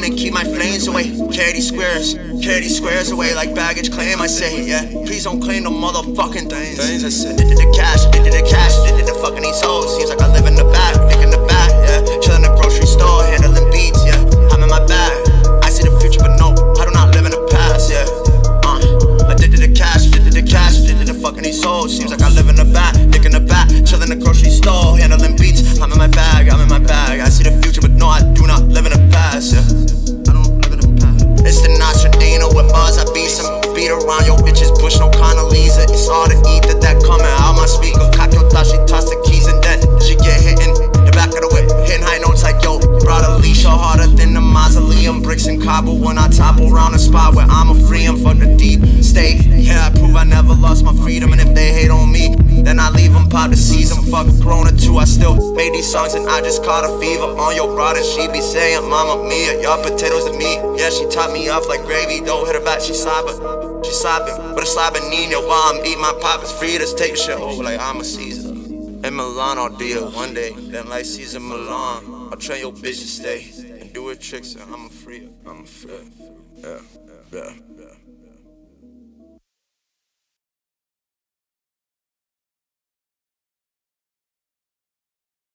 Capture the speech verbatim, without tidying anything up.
clean and keep my flames away. Carry these squares, carry these squares away like baggage claim. I say, yeah, please don't claim no motherfucking things. Things I said, did the cash, did the cash, did the fucking these hoes. Seems like I live in the back, dick in the back, yeah. Chillin' in the grocery store, handling beats, yeah. I'm in my bag. I see the future, but no, I do not live in the past, yeah. Uh, I did the cash, did the cash, did the fucking these hoes. Seems like I live in the back, dick in the back, chillin' in the grocery store, handling beats. I'm in my bag, I'm in my bag. I see the future, but no, I do not live in the past, yeah. I don't live in the past. It's the Nostradino with buzz, I beat some beat around your bitches, push no Condoleezza. It's all the eat that that coming out my speaker. Cock your thought, she toss the keys and then she get hit in the back of the whip, hitting high notes like yo. Brought a leash, harder than the mausoleum. Bricks and cobble when I topple around the spot where I'ma free 'em from the deep state. Yeah, I prove I never lost my freedom, and if they hate on me, then I leave them pop the season. Fuck Corona too, I still made these songs and I just caught a fever on your broad and she be saying, Mama Mia, y'all potatoes to me. Yeah, she top me off like gravy, don't hit her back, she slobbing. She slobbing, but a slobbing Nina while I'm eating my pop. It's free to take shit over like I'm a Caesar. In Milan, I'll do it one day, then like Caesar Milan. I'll train your bitch to stay and do her tricks and I'm a free, I'm a free. Yeah, yeah, yeah.